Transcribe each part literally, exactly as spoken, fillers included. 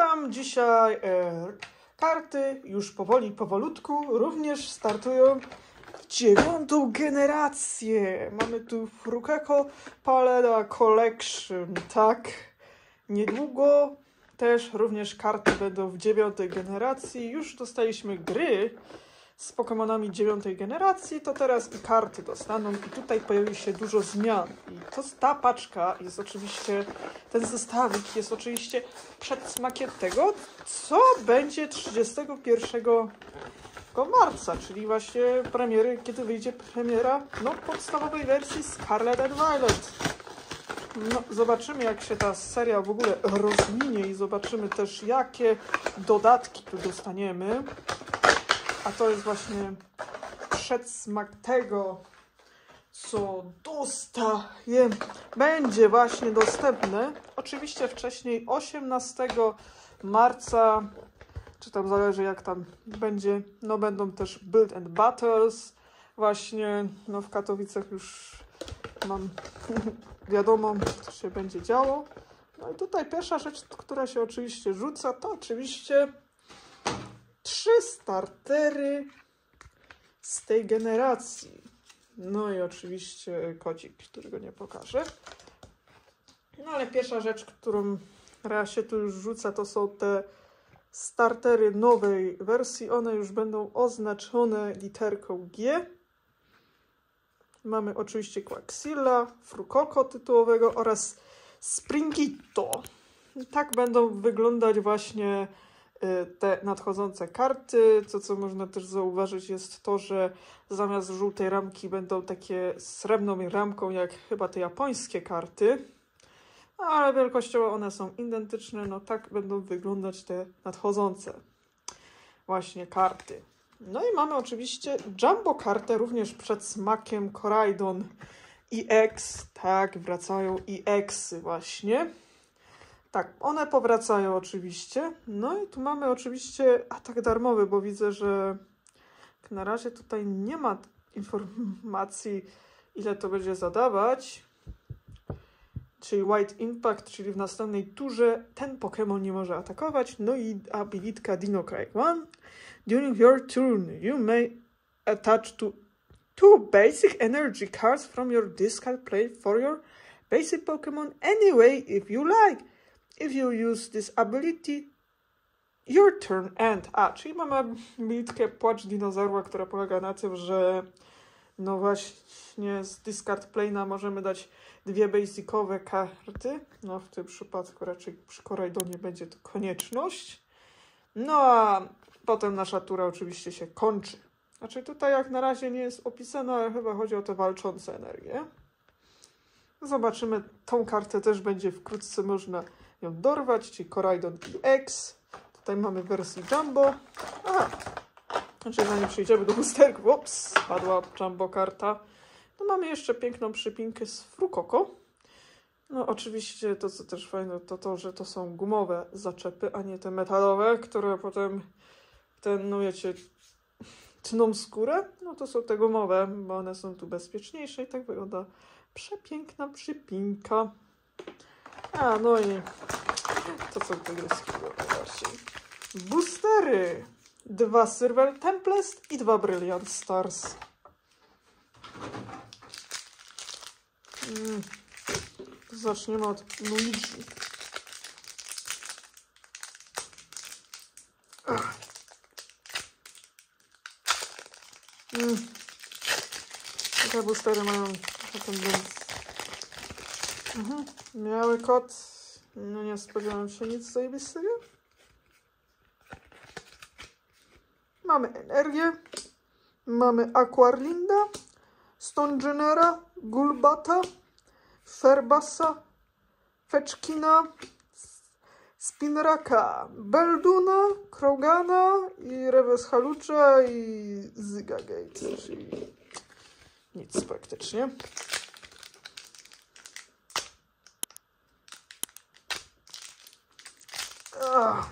Witam dzisiaj. E, karty już powoli, powolutku również startują w dziewiątą generację. Mamy tu Frukoko Paleta Collection, tak? Niedługo też również karty będą w dziewiątej generacji. Już dostaliśmy gry z Pokemonami dziewiątej generacji, to teraz i karty dostaną i tutaj pojawi się dużo zmian. I to, ta paczka jest oczywiście, ten zestawik jest oczywiście przedsmakiem tego, co będzie trzydziestego pierwszego marca, czyli właśnie premiery, kiedy wyjdzie premiera no, podstawowej wersji Scarlet and Violet. No, zobaczymy, jak się ta seria w ogóle rozwinie i zobaczymy też, jakie dodatki tu dostaniemy. A to jest właśnie przedsmak tego, co dostajemy. Będzie właśnie dostępne. Oczywiście wcześniej, osiemnastego marca, czy tam zależy jak tam będzie, no będą też Build and Battles. Właśnie, no w Katowicach już mam wiadomo, co się będzie działo. No i tutaj pierwsza rzecz, która się oczywiście rzuca, to oczywiście trzy startery z tej generacji. No i oczywiście kodzik, którego nie pokażę. No ale pierwsza rzecz, którą raz się tu już rzuca, to są te startery nowej wersji. One już będą oznaczone literką G. Mamy oczywiście Quaxilla, Frukoko tytułowego oraz Springito. I tak będą wyglądać właśnie te nadchodzące karty. To, co można też zauważyć, jest to, że zamiast żółtej ramki będą takie srebrną ramką, jak chyba te japońskie karty. Ale wielkościowo one są identyczne. No tak będą wyglądać te nadchodzące właśnie karty. No i mamy oczywiście Jumbo kartę, również przed smakiem Koraidon E X. Tak, wracają E X-y właśnie. Tak, one powracają oczywiście. No i tu mamy oczywiście atak darmowy, bo widzę, że na razie tutaj nie ma informacji, ile to będzie zadawać. Czyli White Impact, czyli w następnej turze ten Pokémon nie może atakować. No i abilitka Dino Craig One. During your turn, you may attach to two basic energy cards from your discard play for your basic Pokémon anyway if you like. If you use this ability, your turn end. A, czyli mamy abilitkę Płacz Dinozaura, która polega na tym, że no właśnie z discard playna możemy dać dwie basicowe karty. No w tym przypadku raczej przy Korajdonie będzie to konieczność. No a potem nasza tura oczywiście się kończy. Znaczy tutaj jak na razie nie jest opisane, ale chyba chodzi o te walczące energie. Zobaczymy, tą kartę też będzie wkrótce można ją dorwać, czyli Koraidon E X. Tutaj mamy wersję Jumbo. Aha, znaczy zanim przejdziemy do boosterków, ups, spadła Jumbo karta. No mamy jeszcze piękną przypinkę z Frukoko. No oczywiście to, co też fajne, to to, że to są gumowe zaczepy, a nie te metalowe, które potem ten, no wiecie, tną skórę. No to są te gumowe, bo one są tu bezpieczniejsze i tak wygląda przepiękna przypinka. A, no i to co to jest najbardziej. Boostery. Dwa Silver Tempest i dwa Brilliant Stars. Hmm. Zaczniemy od Luigi. Hmm. Te boostery mają tendencję. Mhm. Miały kot. No nie spodziewałem się nic zajebistego. Mamy energię. Mamy Aquarlinda, Stongenera, Gulbata, Ferbasa, Fetchkina, Spinraka, Belduna, Krogana i Reves Halucha i Zigagate, czyli nic praktycznie. Ach.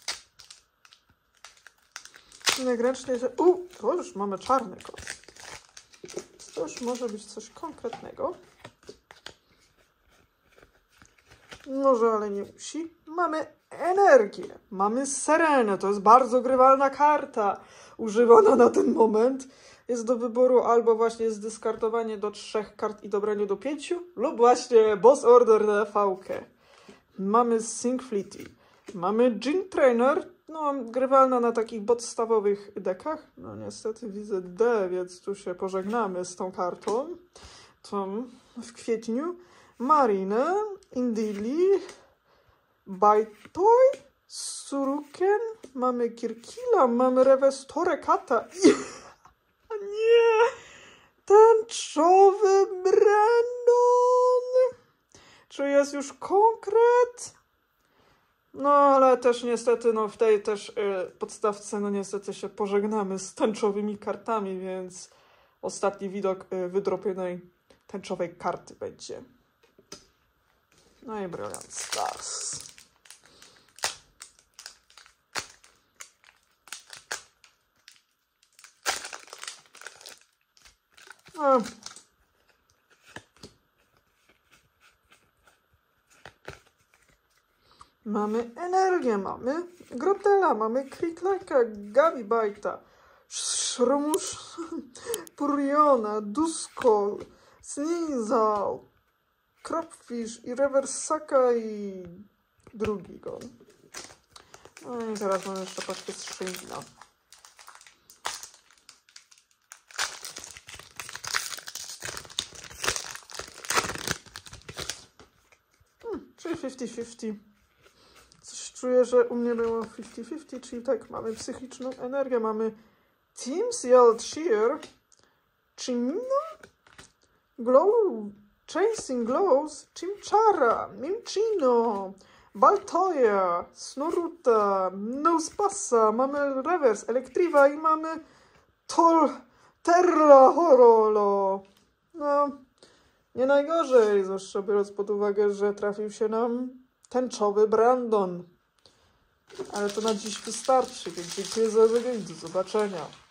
Najgręczniej, że... U, to już mamy czarny kot. To już może być coś konkretnego. Może, ale nie musi. mamy energię, mamy Serenę, to jest bardzo grywalna karta, używana na ten moment. Jest do wyboru albo właśnie zdyskartowanie do trzech kart i dobranie do pięciu, lub właśnie Boss Order na fałkę. Mamy Syncfleety, mamy Gym Trainer, no grywalna na takich podstawowych dekach. No niestety widzę D, więc tu się pożegnamy z tą kartą. Tą w kwietniu. Marinę, Indili, Baitoy, Suruken, mamy Kirkila, mamy Revestore Kata i... nie! Tęczowy Brandon! Czy jest już konkret? No, ale też niestety, no w tej też y, podstawce, no niestety się pożegnamy z tęczowymi kartami, więc ostatni widok y, wydropionej tęczowej karty będzie. No i Brilliant Stars. No. Mamy energię, mamy Grotela, mamy Krikleka, Gabibajta, Szrumusz, Puriona, Duskol, Sneasel, Cropfish i Reversaka i drugi go. No i teraz mamy jeszcze paczkę z Shringna. Hmm, czyli pięćdziesiąt pięćdziesiąt. Coś czuję, że u mnie było pięćdziesiąt pięćdziesiąt, czyli tak, mamy psychiczną energię, mamy Team Sealed Shear, Chimino, Glow, Chasing Glows, Chimchara, Minchino, Baltoya, Snoruta, Nospasa, mamy Reverse Electriva i mamy Tol, Terra Horolo. No, nie najgorzej, zwłaszcza biorąc pod uwagę, że trafił się nam tęczowy Brandon. Ale to na dziś wystarczy, więc dziękuję za uwagę i do zobaczenia.